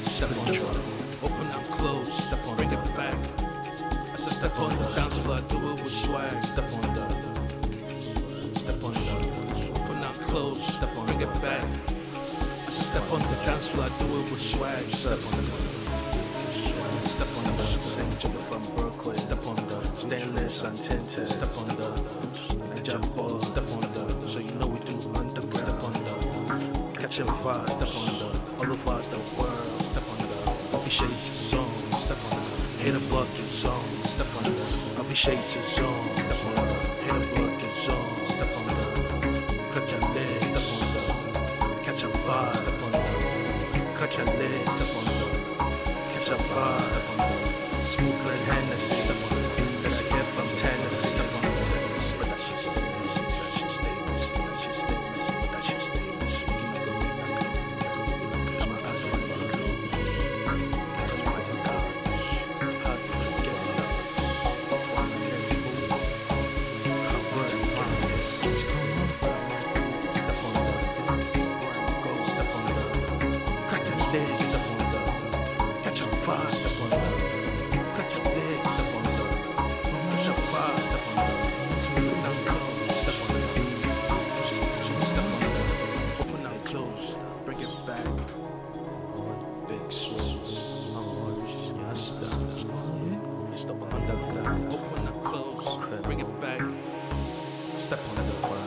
step on the open up close, step on, bring it back. I said step on the dance floor, do it with swag. Step on the open up close, step on, bring it back. I said step on the dance floor, do it with swag. Step on the same jigger from Berkeley. Step on the stainless untinted. Step on the and jump ball. Step on the so you know we do underground. Step on the catching fire. Step on the all over the world. Step on the every shades of zone. Step on the hit a bucket zone. Step on the every shades of zone. Step on the hit a bucket zone. Step on the cut your legs. Step on the catch a fire. Step on the cut your legs. Step on the catch a fire. Step on the smooth like Hennessy. Step on the that I get from Tennessee. Step on the but that shit stay missing. That shit stay missing. That shit stay missing. That shit stay missing. My eyes are on the clothes. That's why the gods. How do you get the gods? Why can't you move? How good and why? Step on the go. Step on the crack your legs.